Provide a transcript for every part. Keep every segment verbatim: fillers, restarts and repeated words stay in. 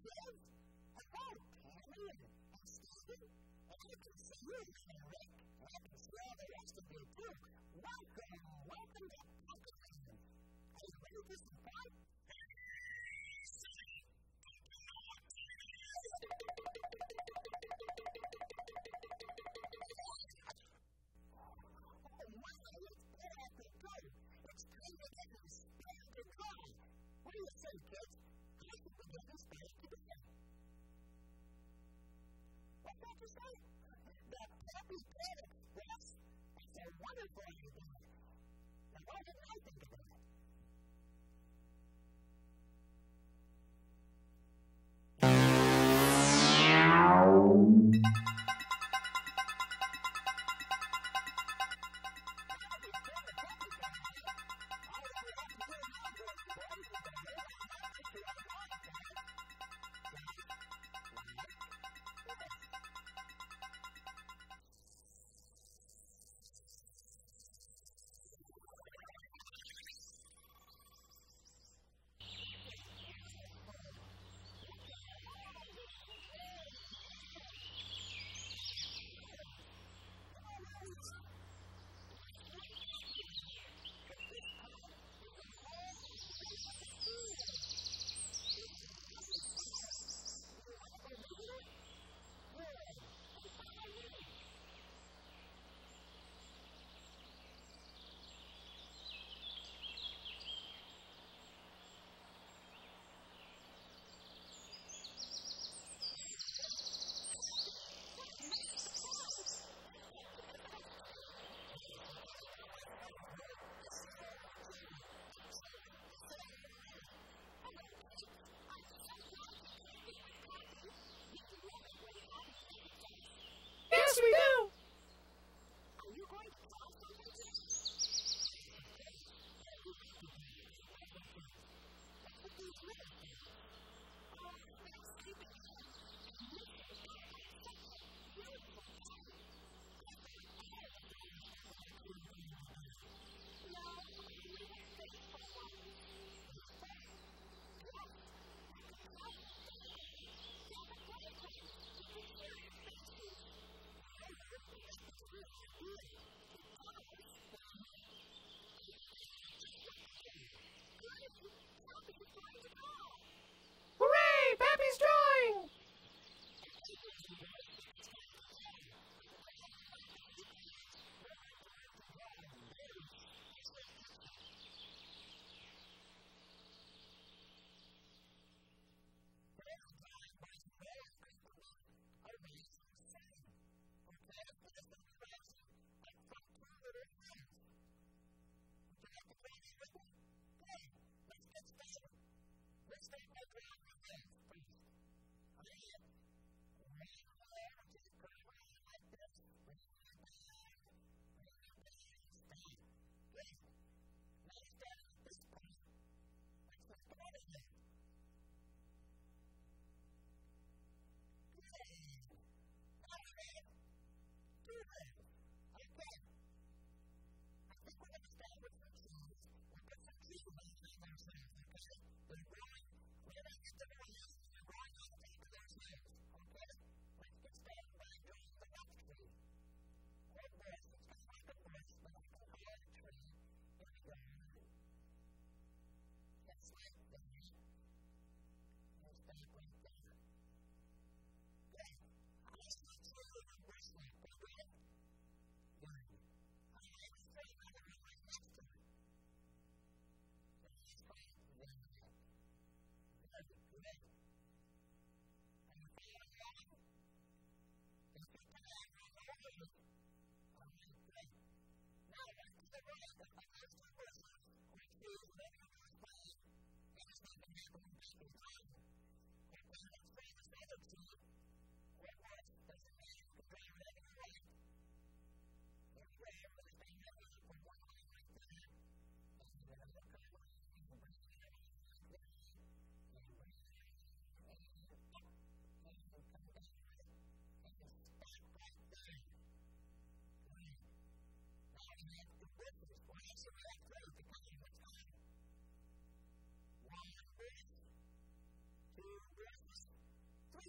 kids. Hello, Tammy and, and Stephen. And I can see you and Rick. And I can see all the rest of you, too. Welcome, welcome to Pokemon. Are you ready for some fun? What do you say, kids? I think we're getting started today. What did you say? The Peppy Pet Express? That's a wonderful idea. Now, why didn't I think of that? Yes, we do! Are you going to try something? What do you do? Hooray! Pappy's drawing!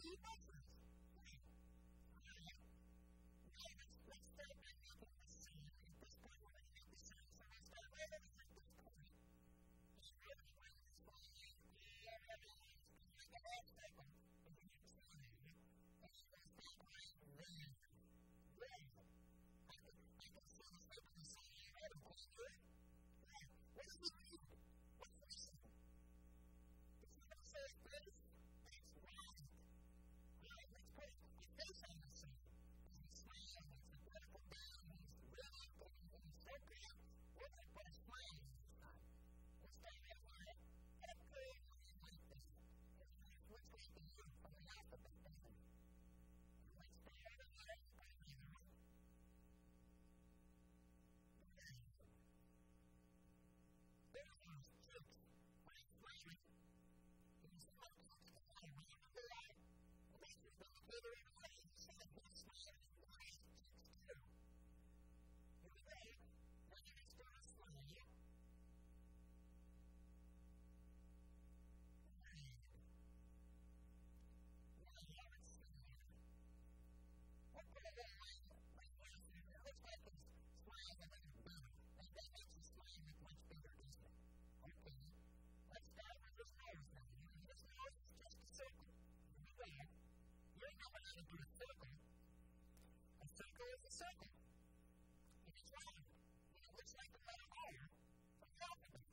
see buses. Right. Now, let's, let's start by making the scene. At this point, we're going to make the scene, so we'll start right over at this point. Just really bring this one in. Yeah, really. It's like a half cycle. But you can see it. And it's going to start right there. Right. I can, I can see this making the scene. You know the point here? Right. What does it mean? What's the reason? If you don't say it's this, that's wrong. Alright, let's put a face on the scene. He's a smile, he's a vertical down, he's really good, he's so good. We're going to put a smile on this side. We'll start right there. Okay, like this. It looks like the U from the alphabet, doesn't it? And let's start over there. Right there. There's those jokes. Right, right. He's not looking at the light. We have the light. And that's just the further in the way. You see that he's smiling. And the light is too. Here we go. Now you're going to start a smile. Right. Now let's see here. We'll put a little light right there. It looks like his smile's a little bigger. Like that makes his smile look much bigger, doesn't it? Okay. Let's start with his nose now. You know, his nose is just a circle. Here we go. You know how to do a circle. A circle is a circle. And it's round. And it looks like the letter R from the alphabet.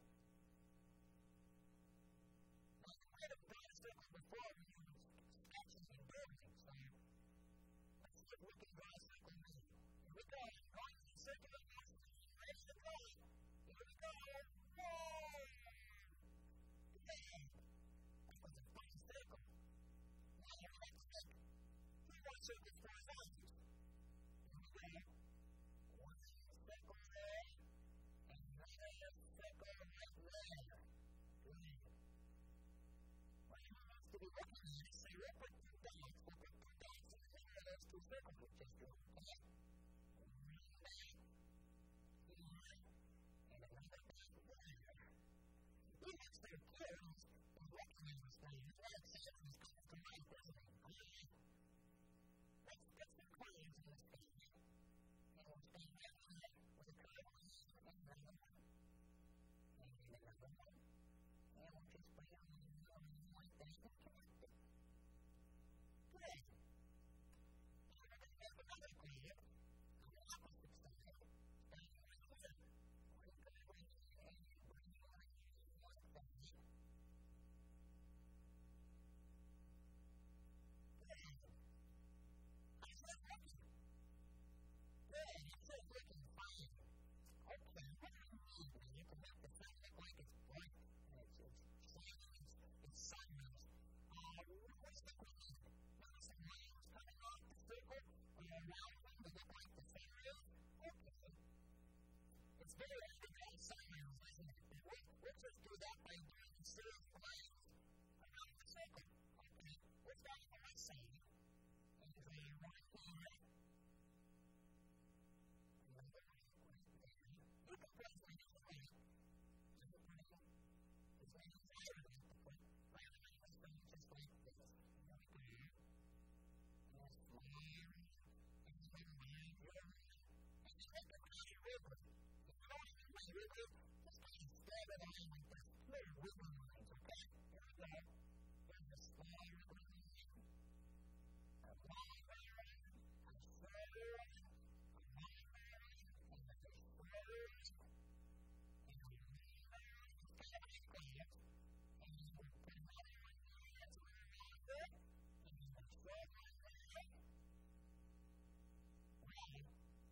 Now, you might have drawn a circle before when you were sketching and doodling, so let's see if we can draw a circle now. Here we go. I'm going to the circle of yours. Ready to go. Here we go. Whoa! Good. That was a fun circle. Now you're going to make two more circles for his eyes. Here we go. One circle there, and another circle right there. Good. Whatever wants to be looking at it, say we'll put two dots. We'll put two dots in the middle of those two circles we just drew. Okay? Right back. Here. And another dot there. He looks so cute. He's looking at this thing. He's not excited. He's coming to life, doesn't he? Alright. Let's put some coins in this page. And we'll stand right here with a curve line and another one. And another one. And we'll just bring them in like that and connect it. Good. Now we're going to make another curve on the opposite side. Standing right here. We're going to go right here and bring it right here like that. Good. How's that looking? Good. It says looking fine. Okay, what do you mean when you can make the sun look like it's bright and it's, it's shining, it's, it's sunrise? Uh, what does that mean? Maybe some lines coming off the circle or around them to look like the sun is? Okay. It's very hard to draw sunrise, isn't it? We'll, we'll just do that by doing a series of lines around the circle. Okay, we'll start on the right side. And draw one here. Another one right there. You can put as many as you like. You can put as many as I would like to put right around this thing just like this. There we go. And a smile. And then a line here. And then make a pretty river. If you don't even like river, just kind of stab it on like this. Little river lines, okay? Here we go. There's a small river line. A line there. A third. A line there. And a third. And a line there. It's kind of like that. And then we'll put another one there. That's a little longer. And then a third one there. Right.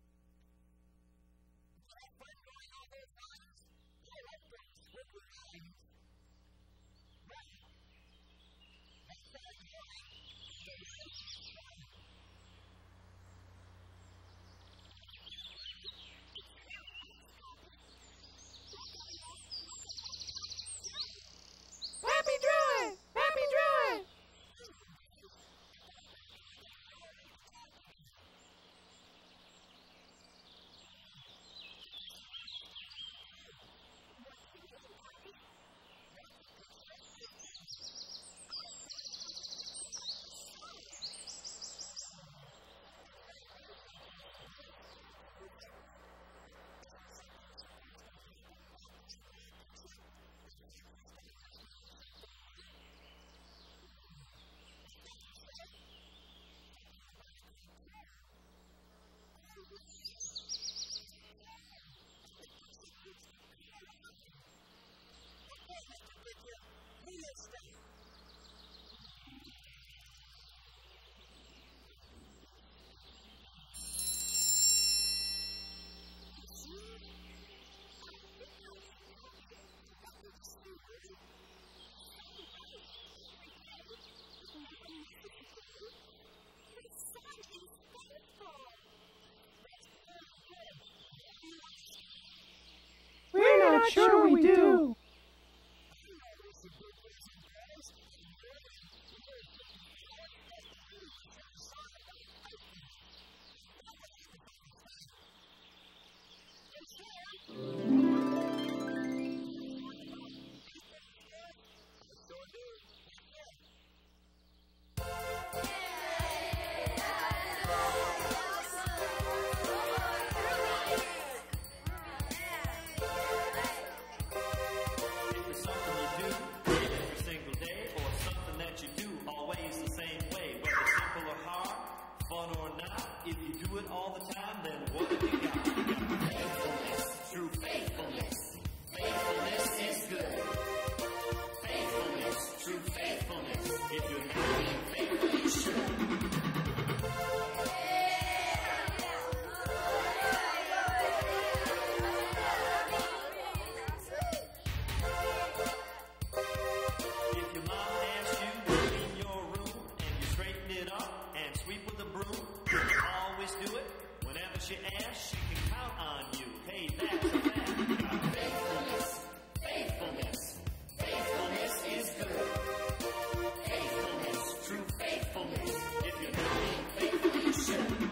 Did you have fun drawing all those lines? I like those squiggly lines. Right. Let's try it again. Happy drawing! Happy drawing! We're not sure we do. If you do it all the time, then what have you got? You got faithfulness, true faithfulness. Faithfulness is good. Faithfulness, true faithfulness. If you're not being faithful, you should. If your mom asks you to clean your room and you straighten it up and sweep with a broom, you can always do it. Whenever she asks, she can count on you. Hey, that's a fact. You got faithfulness. Faithfulness. Faithfulness is good. Faithfulness. True faithfulness. If you're not being faithful, you should.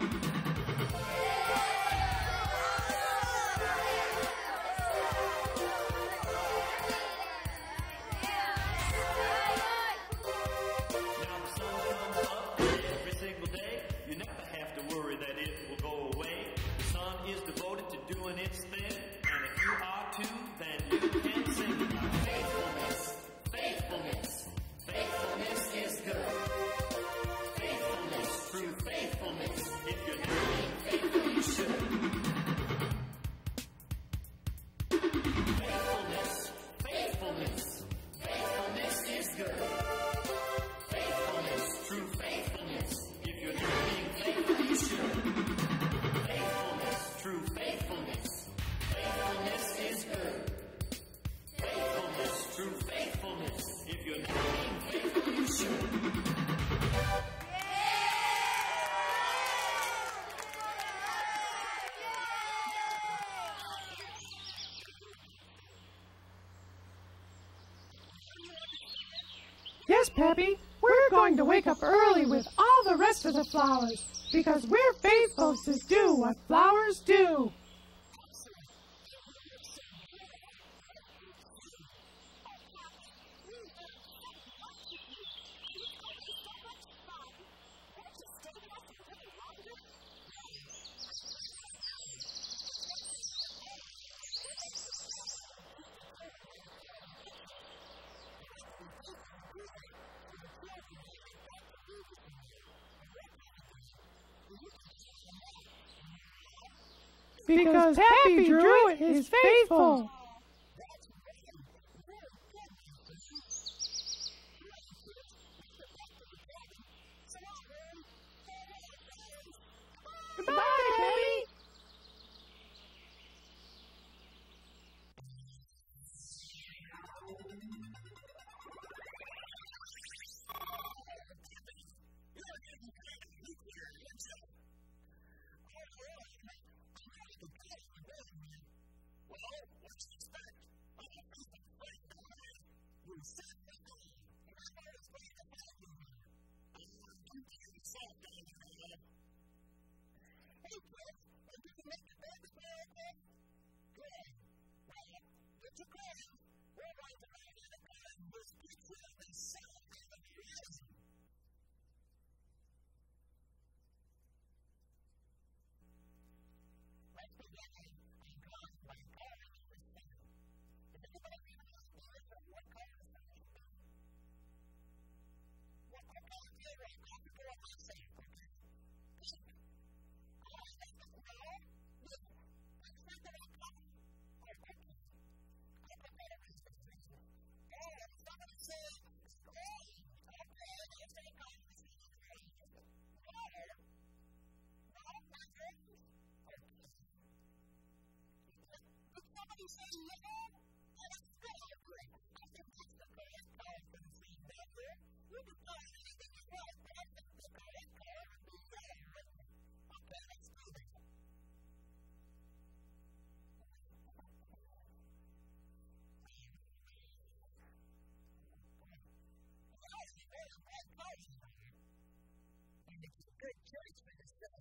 Now the sun comes up every single day. You never have to worry that it will go away. The sun is devoted to doing its thing, and if you are too, then you can sing about faithfulness. Faithfulness. Faithfulness is good. Faithfulness. True faithfulness. If you're not being faithful, you should. Faithfulness. Faithfulness. Faithfulness is good. Faithfulness, true faithfulness. If you're not being faithful, you should. Faithfulness, true faithfulness. Faithfulness is good. Faithfulness, true faithfulness. If you're not being faithful, you should. Yes, Peppy, we're going to wake up early with all the rest of the flowers, because we're faithful to do what flowers do. Because Peppy Druid is faithful. Goodbye, Peppy. Say a good church for this day.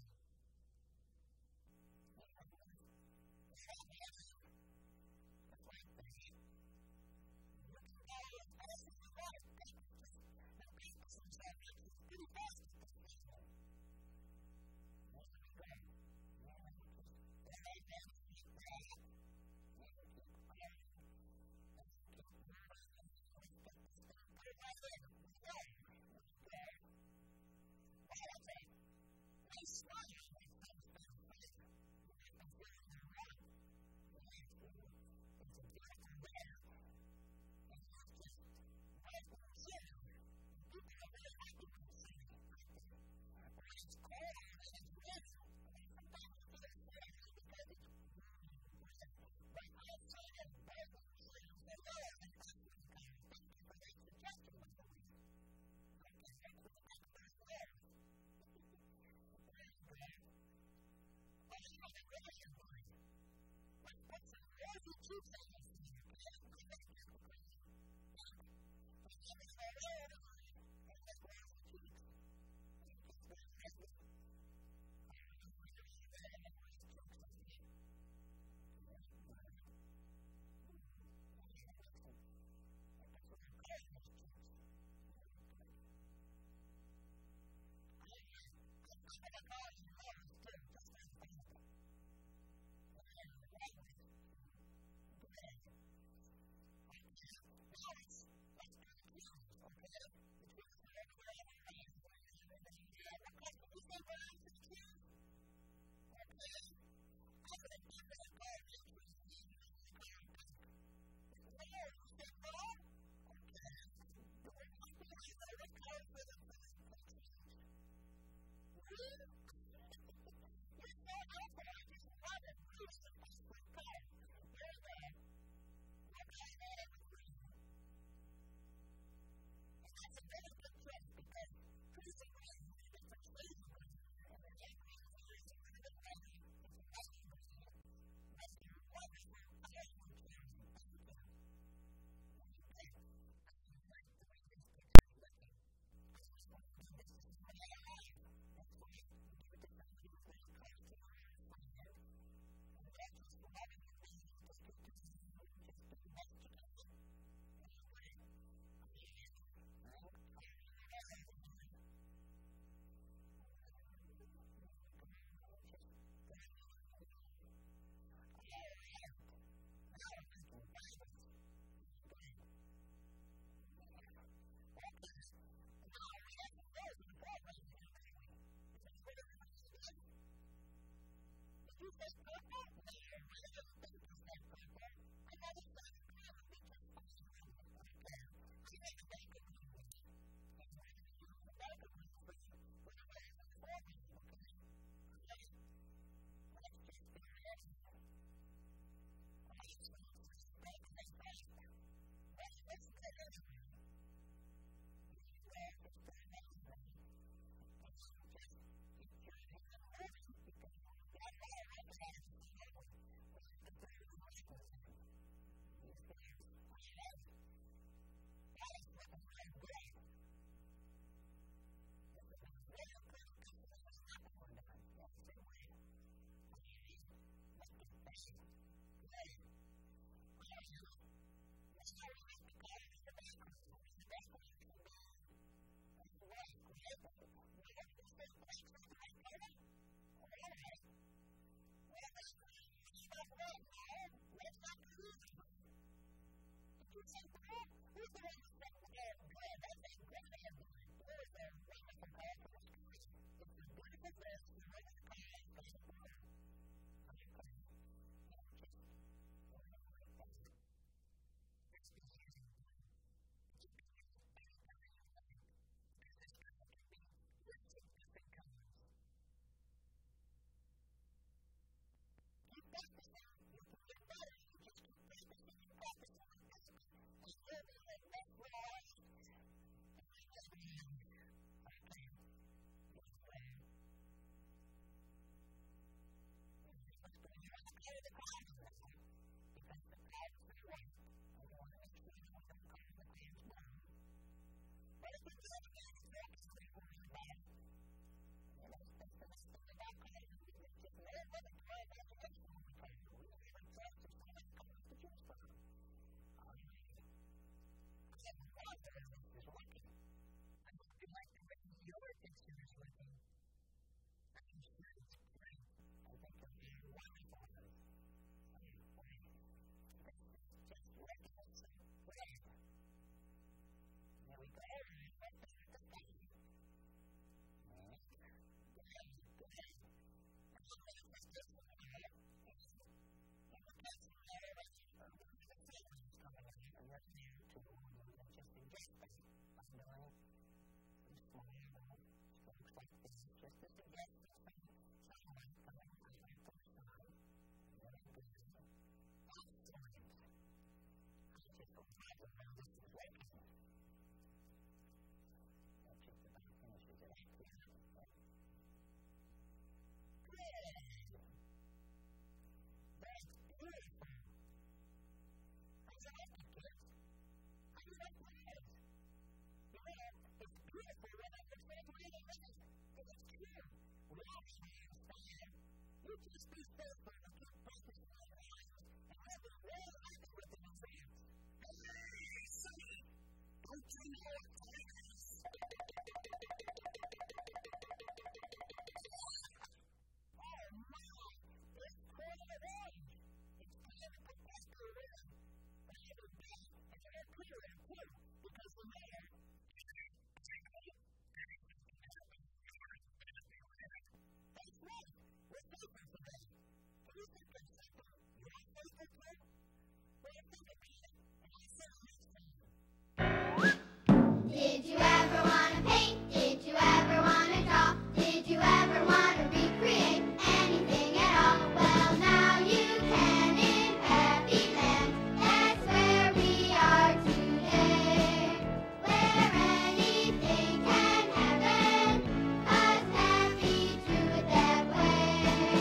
Did you ever want to paint? Did you ever want to draw? Did you ever want to recreate anything at all? Well, now you can in Happy Land. That's where we are today. Where anything can happen, 'cause Happy drew it that way.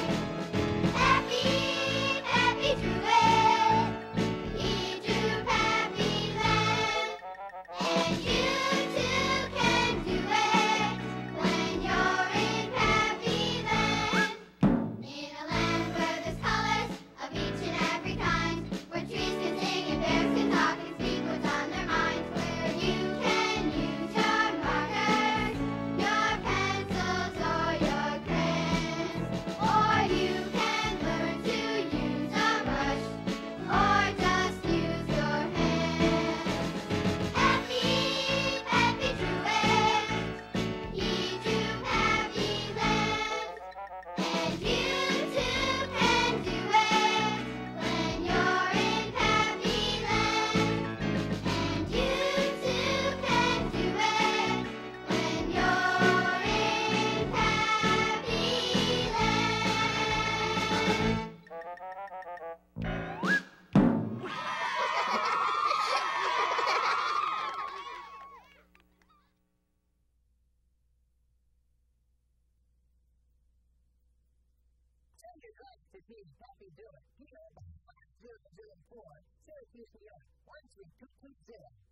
Happy, Happy drew it. He drew Happy Land. And you too can do it when you're in Happy Land. In a land where there's colors of each and every kind, where trees can sing and bears can talk and speak what's on their minds, where you can use your markers, your pencils or your crayons, or you can learn to use a brush, or just use your hands. Happy, Happy drew it. He drew Happy Land. And you too can do it when you're in Happy Land. And you too can do it when you're in Happy To be Happy Do It, here by five zero zero four, Syracuse, New York, one three two two zero.